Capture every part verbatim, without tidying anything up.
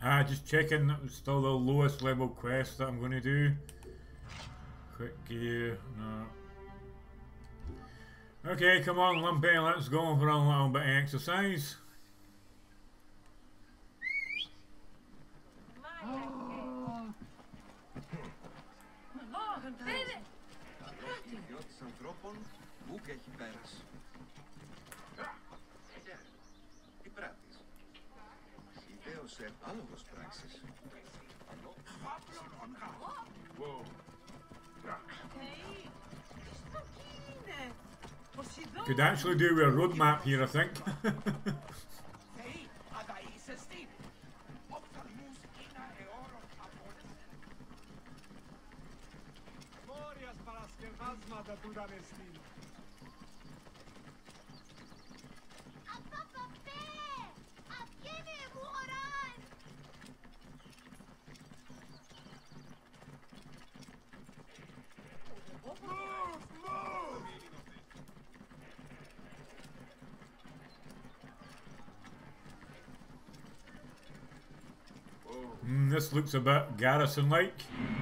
Ah, just checking that was still the lowest level quest that I'm going to do. Quick gear, no. Okay, come on, Lumpy, let's go for a little bit of exercise. Could actually do a road map here, I think. Mm, this looks a bit garrison-like.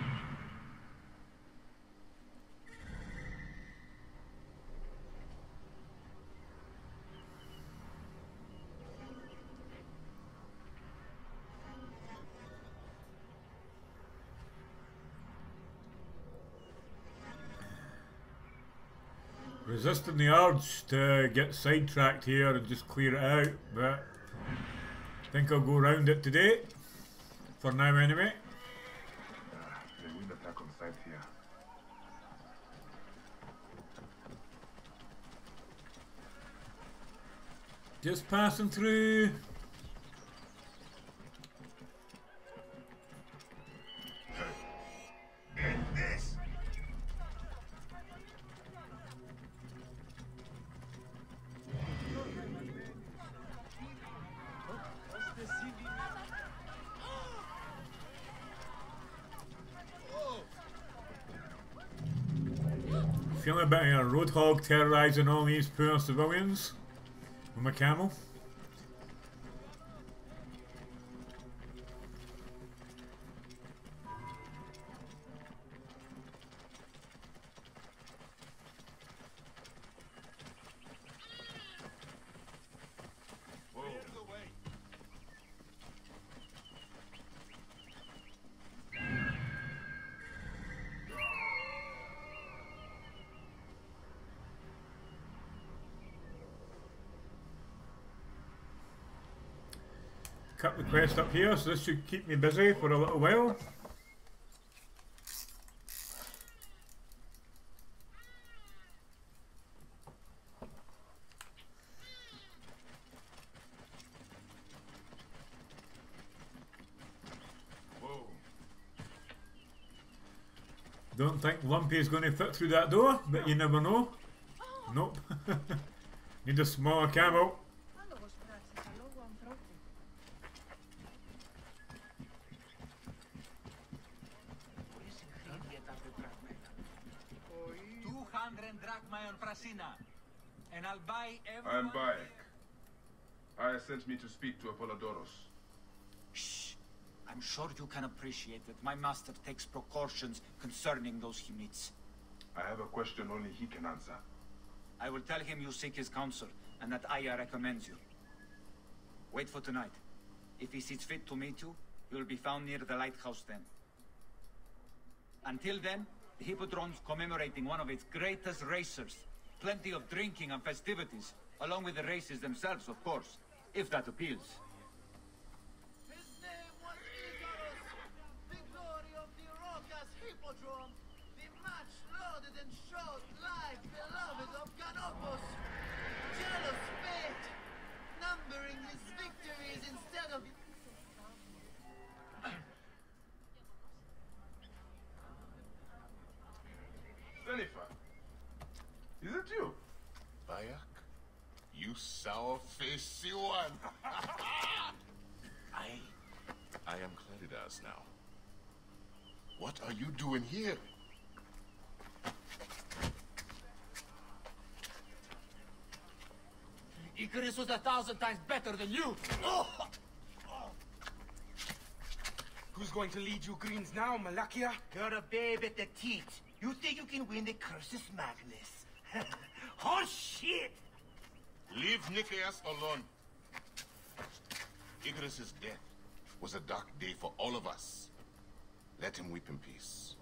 Resisting the urge to get sidetracked here and just clear it out, but I think I'll go round it today. For now, anyway. They will attack on sight here. Just passing through. This. Feeling a bit of a roadhog terrorising all these poor civilians with my camel. Cut the quest up here, so this should keep me busy for a little while. Whoa. Don't think Lumpy is going to fit through that door, but you never know. Nope. Need a smaller camel. And I'll buy everyone. I am Bayek. Aya sent me to speak to Apollodorus. Shh. I'm sure you can appreciate that my master takes precautions concerning those he meets. I have a question only he can answer. I will tell him you seek his counsel, and that Aya recommends you. Wait for tonight. If he sees fit to meet you, you will be found near the lighthouse then. Until then, the Hippodrome's commemorating one of its greatest racers. Plenty of drinking and festivities, along with the races themselves, of course, if that appeals. His name was Icarus, the glory of the Rokas Hippodrome, the much-lauded and short-lived beloved of Canopus. Jealous fate, numbering his victories instead of... Jennifer, is it you? Bayek? You sour-faced one! I... I am Claridas now. What are you doing here? Icarus was a thousand times better than you! Oh! Who's going to lead you Greens now, Malakia? You're a babe at the teat. You think you can win the Cursus Magnus? Oh shit! Leave Nikias alone. Igris's death was a dark day for all of us. Let him weep in peace.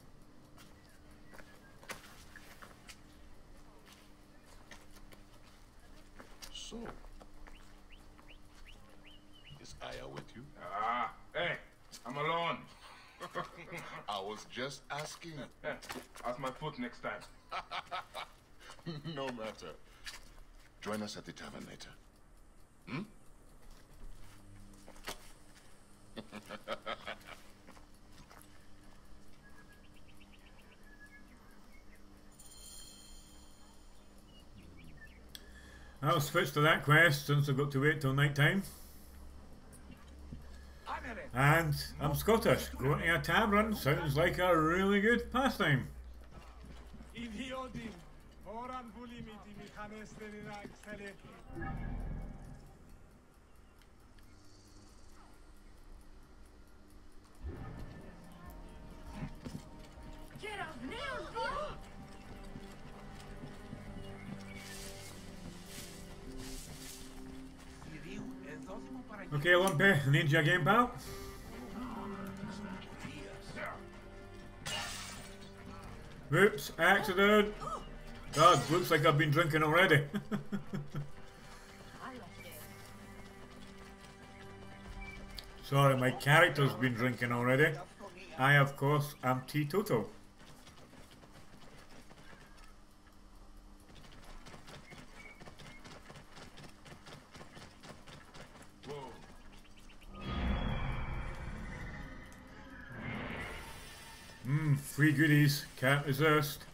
So, is Aya with you? Ah, hey, I'm alone. I was just asking. Yeah, ask my foot next time. No matter. Join us at the tavern later. Hmm? I'll switch to that quest since I've got to wait till night time. And I'm Scottish. Going to a tavern sounds like a really good pastime. Get up now! Okay, Lumpy, I need you again, pal. Whoops, accident. God, looks like I've been drinking already. Sorry, my character's been drinking already. I, of course, am teetotal. Mmm, free goodies, can't resist.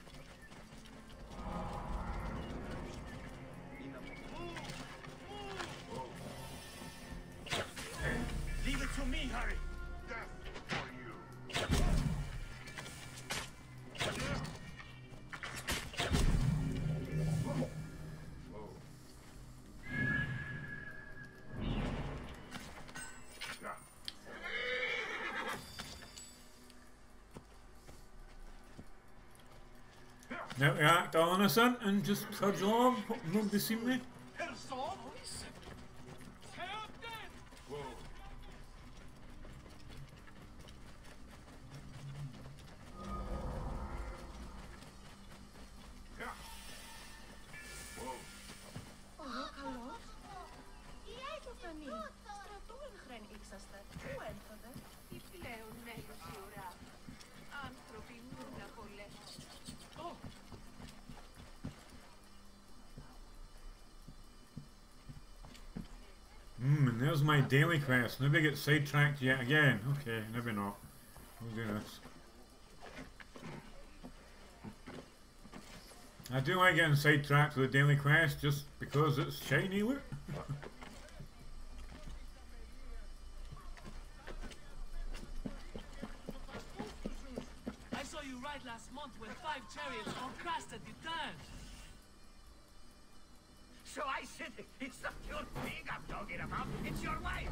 Leave it to me, Harry. Now we act all innocent and just trudge along, hope nobody seen me. Hmm, and there's my daily quest. Maybe I get sidetracked yet again. Okay, maybe not. We'll do this. I do like getting sidetracked with the daily quest just because it's shiny, look. I saw you ride last month when five chariots all crashed at the turn. So I said, it's not your thing I'm talking about, it's your wife.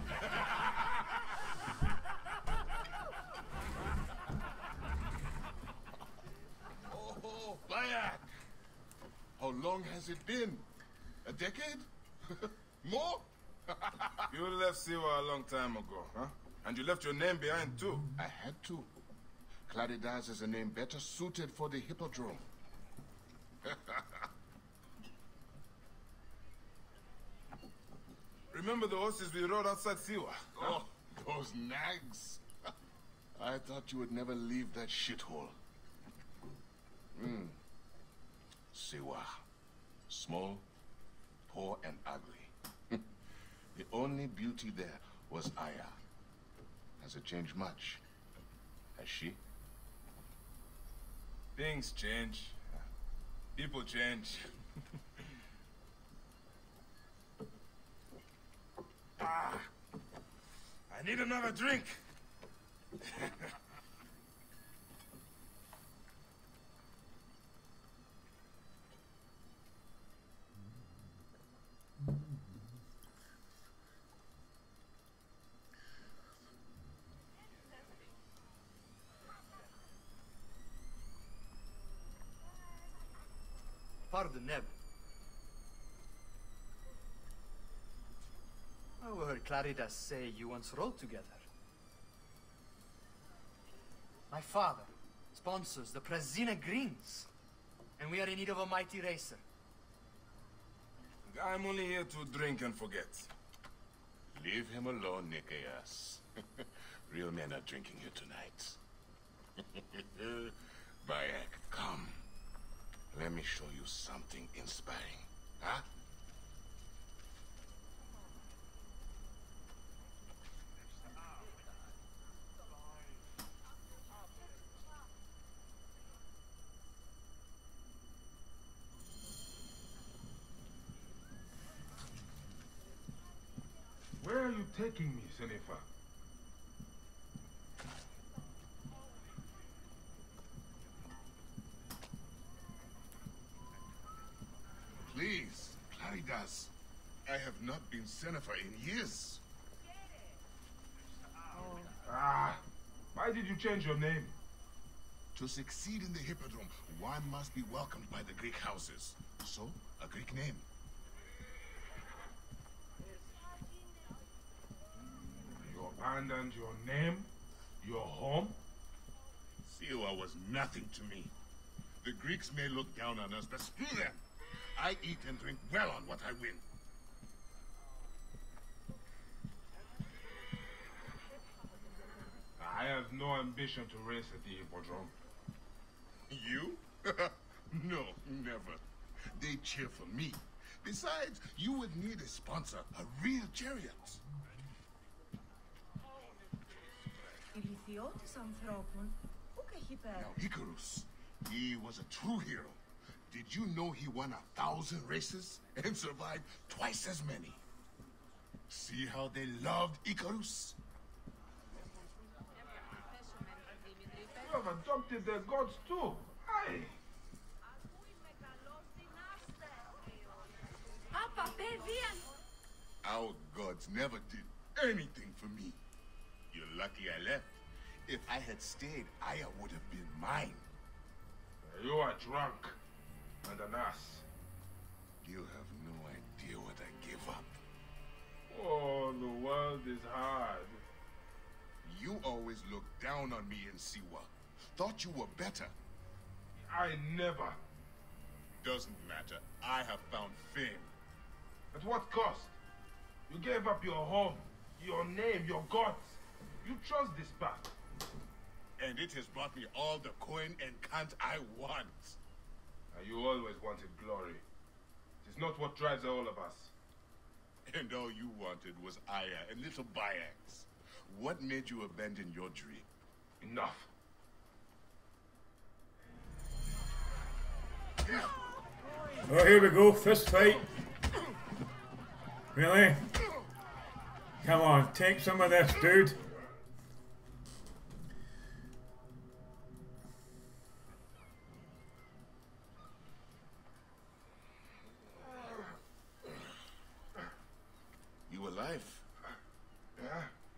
Oh, Bayek! How long has it been? A decade? More? You left Siwa a long time ago, huh? And you left your name behind too. I had to. Claridas is a name better suited for the Hippodrome. Remember the horses we rode outside Siwa? Oh, those nags. I thought you would never leave that shithole. Hmm. Siwa. Small, poor, and ugly. The only beauty there was Aya. Has it changed much? Has she? Things change. People change. Ah, I need another drink. the Neb. I overheard Claridas say you once rode together. My father sponsors the Prasina Greens, and we are in need of a mighty racer. I'm only here to drink and forget. Leave him alone, Nikias. Real men are drinking here tonight. Bayek, come. Let me show you something inspiring. Huh? Where are you taking me, Senefa? Please, Claridas. I have not been Senefa in years. Ah, why did you change your name? To succeed in the Hippodrome, one must be welcomed by the Greek houses. So, a Greek name. You abandoned your name, your home? Siwa was nothing to me. The Greeks may look down on us, but screw them. I eat and drink well on what I win. I have no ambition to race at the Hippodrome. You? No, never. They cheer for me. Besides, you would need a sponsor, a real chariot. Now, Icarus, he was a true hero. Did you know he won a thousand races and survived twice as many? See how they loved Icarus? You have adopted their gods too. Aye. Our gods never did anything for me. You're lucky I left. If I had stayed, Aya would have been mine. You are drunk and an ass. You have no idea what I gave up. Oh, the world is hard. You always looked down on me in Siwa. Thought you were better. I never. Doesn't matter. I have found fame. At what cost? You gave up your home, your name, your gods. You chose this path. And it has brought me all the coin and cant I want. And you always wanted glory. It is not what drives all of us. And all you wanted was Aya and little Bayaks. What made you abandon your dream? Enough. Oh, here we go, fist fight. Really? Come on, take some of this, dude. You alive? Yeah.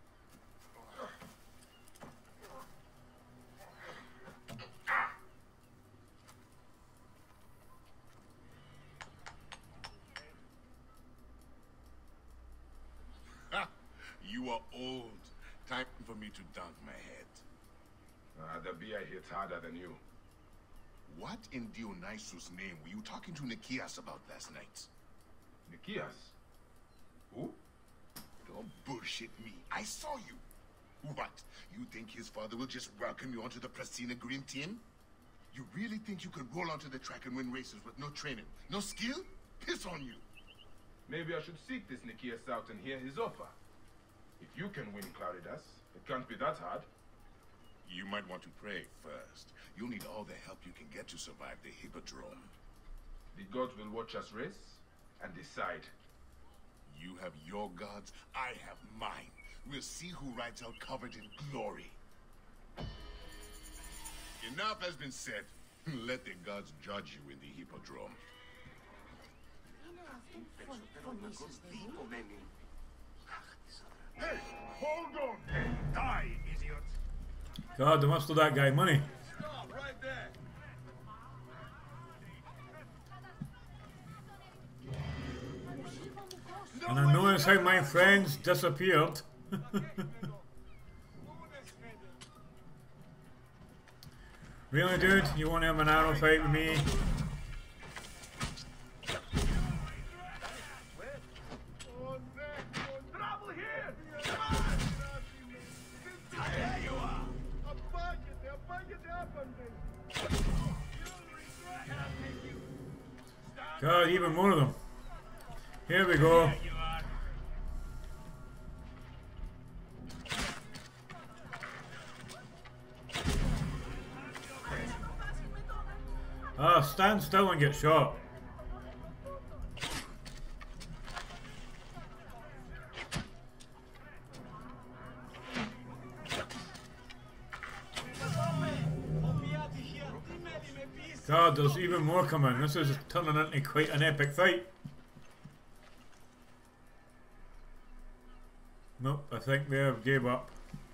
You are old. Time for me to dunk my head. Uh, the beer hits harder than you. What in Dionysus' name were you talking to Nikias about last night? Nikias? Who? Don't bullshit me. I saw you. What? You think his father will just welcome you onto the Prasina Green team? You really think you can roll onto the track and win races with no training, no skill? Piss on you. Maybe I should seek this Nikias out and hear his offer. If you can win Claridas, it can't be that hard. You might want to pray first. You'll need all the help you can get to survive the Hippodrome. The gods will watch us race and decide. You have your gods, I have mine. We'll see who rides out covered in glory. Enough has been said. Let the gods judge you in the Hippodrome. Hey, hold on and die, idiot! God, they must owe that guy money. Stop right there! how my friends disappeared. Really, dude? You want to have an arrow fight with me? God, even more of them. Here we go. Ah, stand still and get shot. God, there's even more coming. This is turning into quite an epic fight. Nope, I think they have gave up.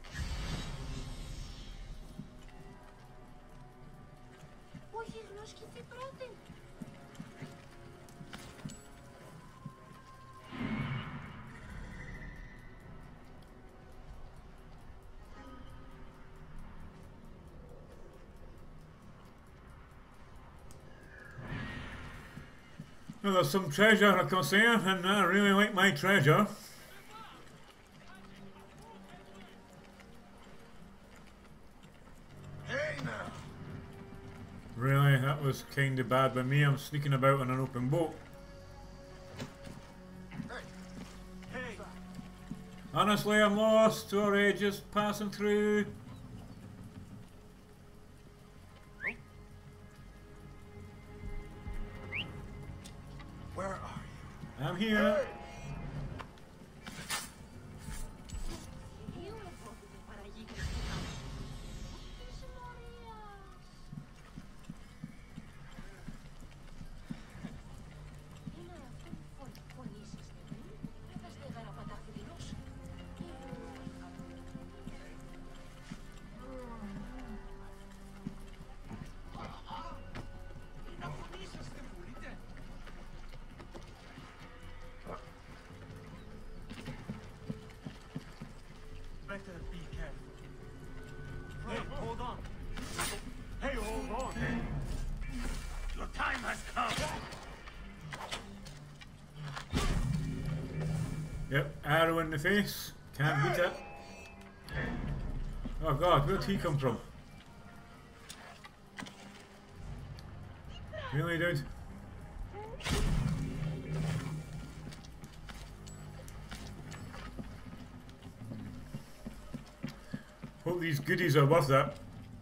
Well, there's some treasure, I can say, and I really like my treasure. Hey now. Really, that was kind of bad by me. I'm sneaking about in an open boat. Hey. Honestly, I'm lost. Sorry, just passing through. Where are you? I'm here. Hey. Better be careful. Hey, hold on. Hey, hold on. Your time has come. Yep, arrow in the face. Can't beat it. Oh God, where'd he come from? Really, dude? Hope these goodies are worth it.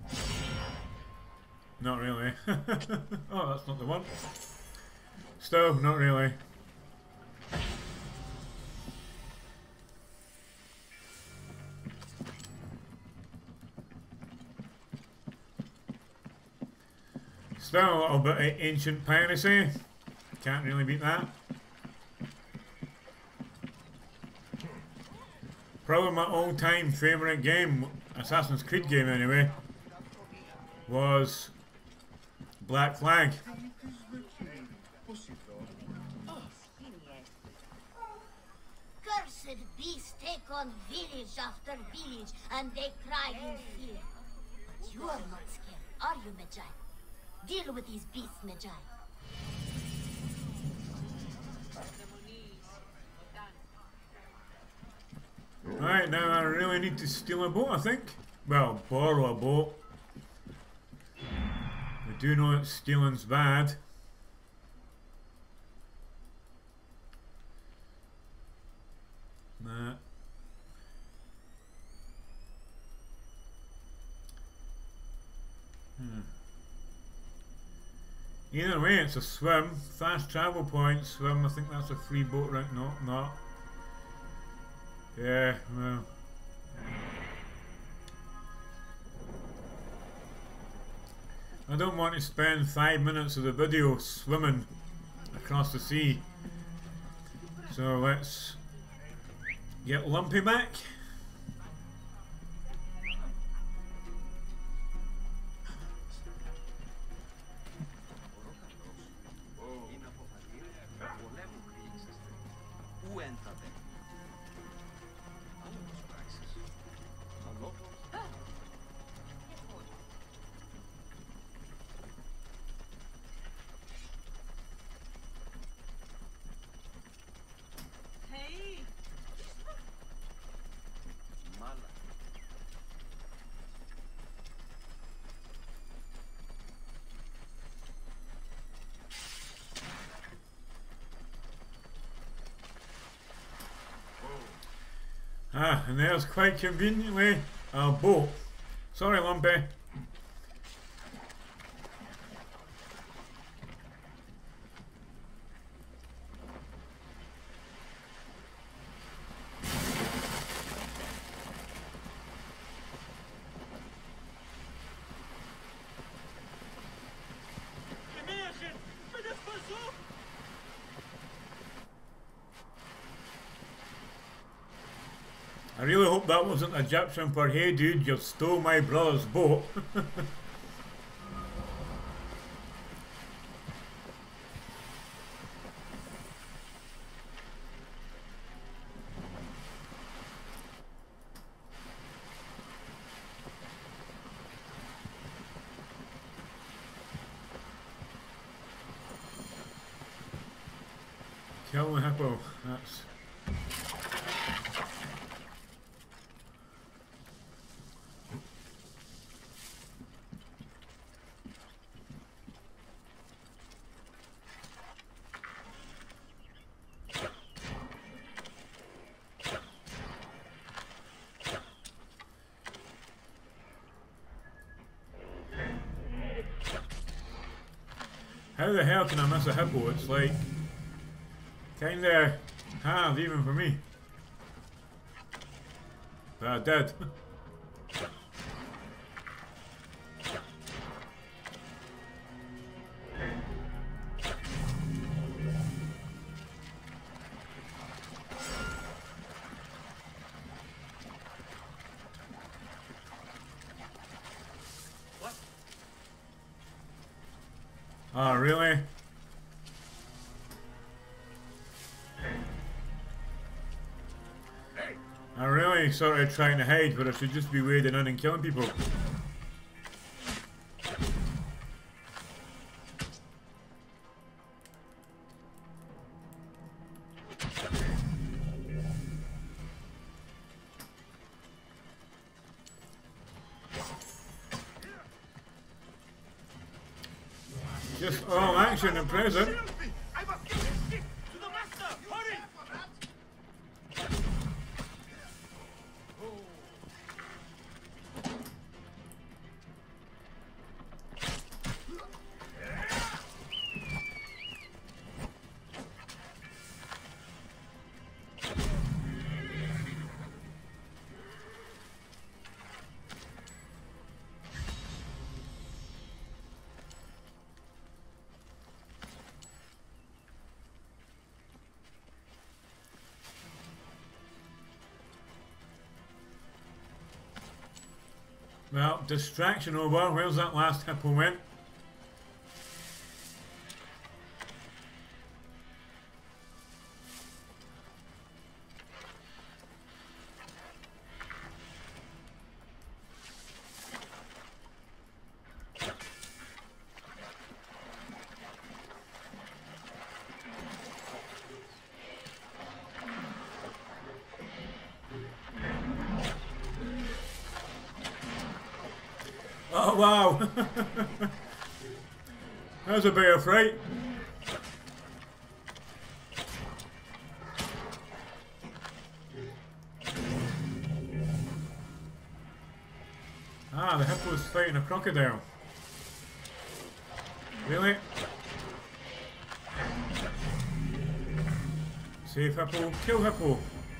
Not really. Oh, that's not the one. Still, not really. Still a little bit of ancient piracy. Can't really beat that. Probably my all-time favourite game, Assassin's Creed game anyway, was Black Flag. Cursed beasts take on village after village, and they cry in fear. But you are not scared, are you, Magi? Deal with these beasts, Magi. Right, now I really need to steal a boat, I think. Well, borrow a boat. I do know that stealing's bad. Nah. Hmm. Either way, it's a swim. Fast travel point, swim. I think that's a free boat route. No, not. Yeah, well. I don't want to spend five minutes of the video swimming across the sea. So let's get Lumpy back. Ah, and there's quite conveniently a boat. Sorry, Lumpy. I really hope that wasn't Egyptian for, hey dude, you stole my brother's boat. Kill the hippo, that's... How the hell can I miss a hippo? It's like kinda hard even for me. But I did. Oh, really? I really started trying to hide, but I should just be wading in and killing people. Just all action and present. Well, distraction over. Where's that last hippo went? Oh wow! That was a bit of fright. Ah, the hippo's fighting a crocodile. Really? Save hippo, kill hippo.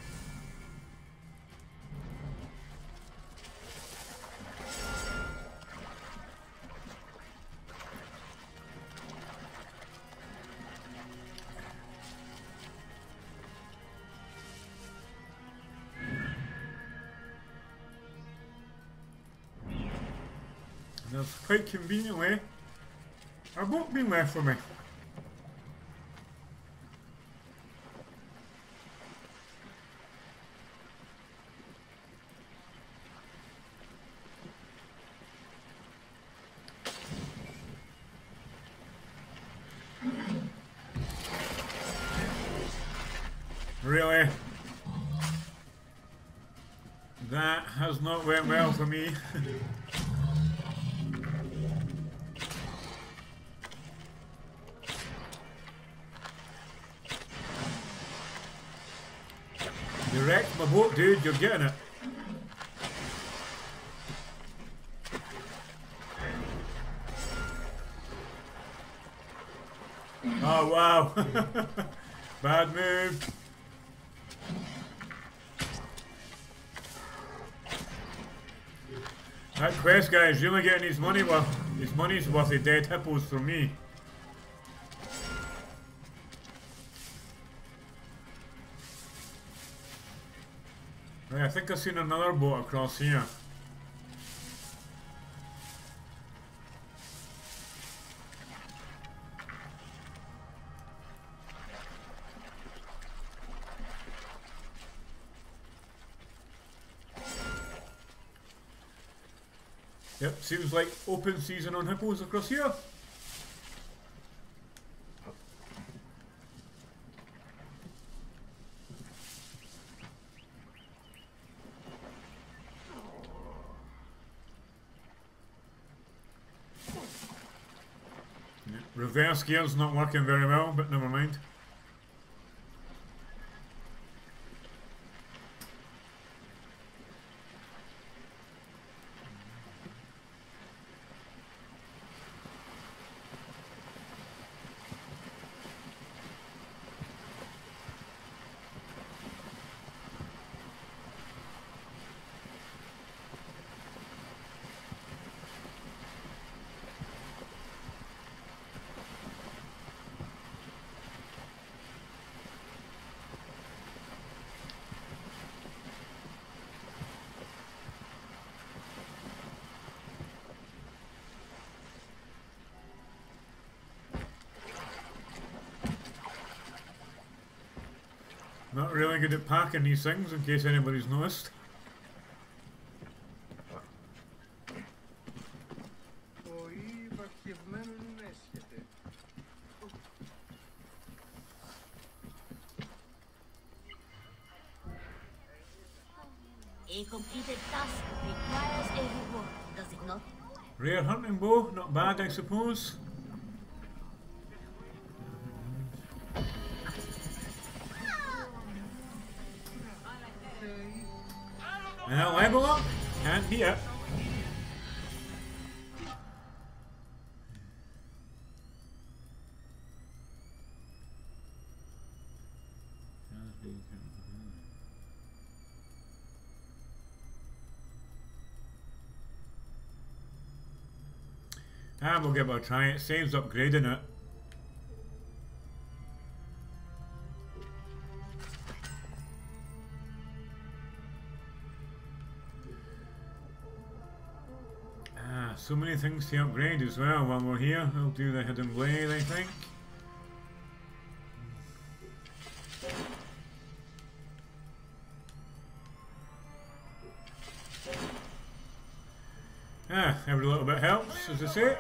There's quite conveniently a boat being left for me. Really? That has not went well for me. You wrecked my boat, dude. You're getting it. Oh, wow. Bad move. That quest guy is really getting his money worth. His money's worth of dead hippos from me. Right, I think I've seen another boat across here. Yep, seems like open season on hippos across here. Yeah, reverse gear's not working very well, but never mind. Not really good at packing these things, in case anybody's noticed. A completed task requires a reward, does it not? Rare hunting bow, not bad I suppose. Now level up and be it. Ah, we'll give it a try. It saves upgrading it. Ah, so many things to upgrade as well while we're here. I'll do the hidden blade, I think. Ah, every little bit helps, as I say.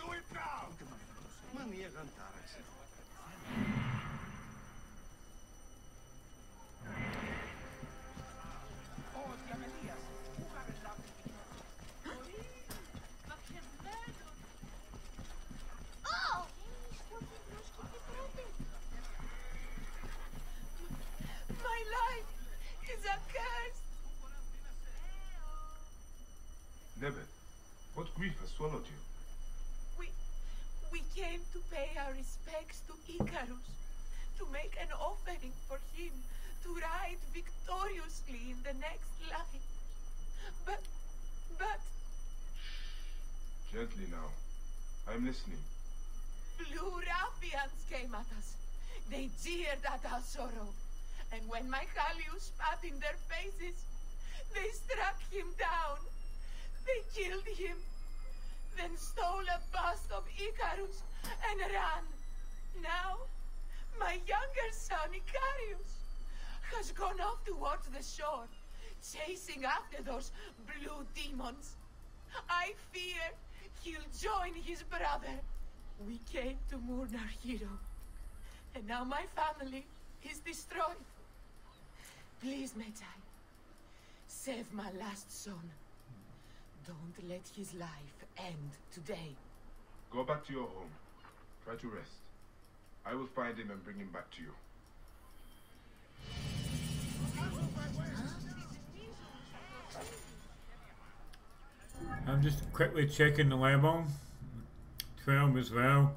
Nebet, what grief has swallowed you? We... we came to pay our respects to Icarus, to make an offering for him to ride victoriously in the next life. But... but... Gently now. I'm listening. Blue ruffians came at us. They jeered at our sorrow. And when Michaelius spat in their faces, they struck him down. They killed him, then stole a bust of Icarus and ran. Now, my younger son, Icarius, has gone off towards the shore, chasing after those blue demons. I fear he'll join his brother. We came to mourn our hero, and now my family is destroyed. Please, Medjay, save my last son. Don't let his life end today. Go back to your home. Try to rest. I will find him and bring him back to you. Huh? I'm just quickly checking the level. twelve as well.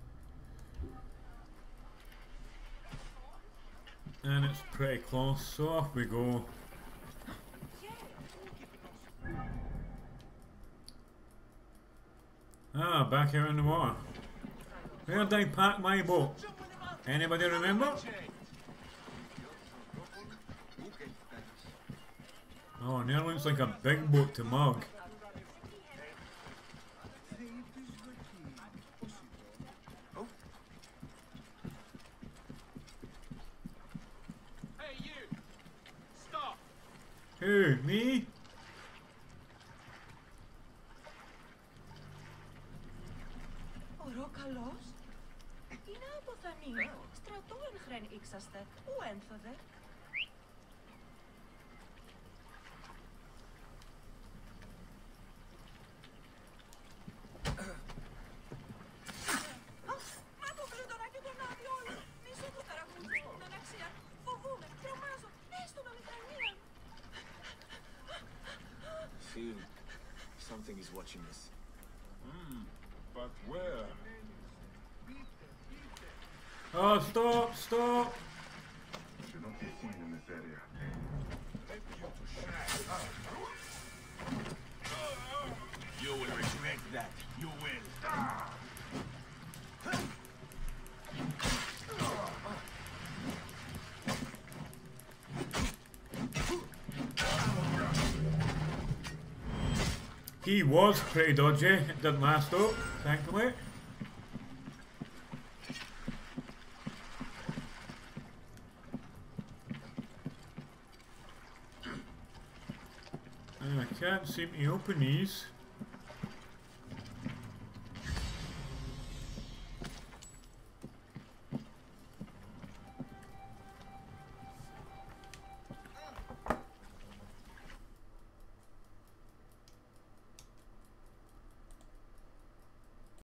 And it's pretty close, so off we go. Ah, back out in the water. Where did I park my boat? Anybody remember? Oh, and that looks like a big boat to mug. Hey, you! Stop! Who? Me? Ωρό καλός. Είναι αποθανή. Στρατό εν χρέν ήξαστε. Ου ένθοδε. Μα το κλειδωράκι τον άδειο όλο. Μισό το ταραγούδι. Τον αξία. Φοβούμαι. Τρομάζω. Έστω με μηχανία. Feel something is watching us. Hmm. But where? Oh, stop, stop! Should not be seen in this area. You will regret that. You will. He was pretty dodgy, it didn't last though, thankfully. And I can't seem to open these.